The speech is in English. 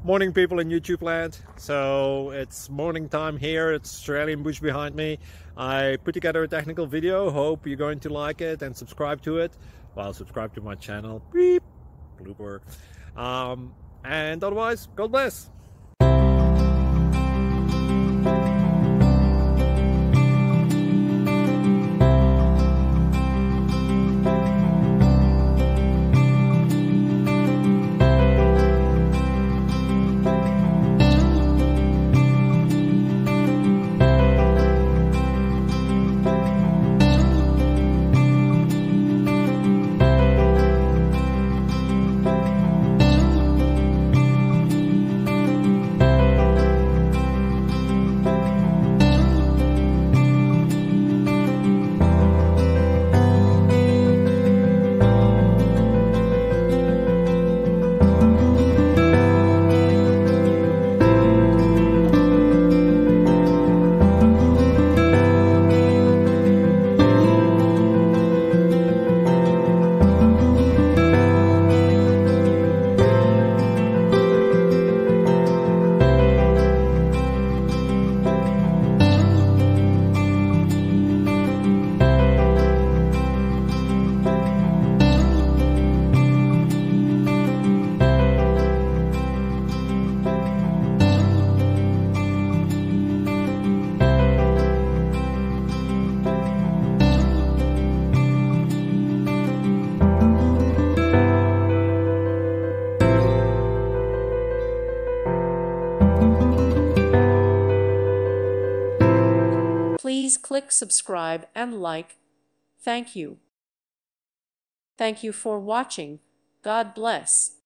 Morning, people in YouTube land. So it's morning time here. It's Australian bush behind me. I put together a technical video. Hope you're going to like it and subscribe to it. Well, subscribe to my channel. Beep. Blooper. And otherwise, God bless. Please click subscribe and like. Thank you. Thank you for watching. God bless.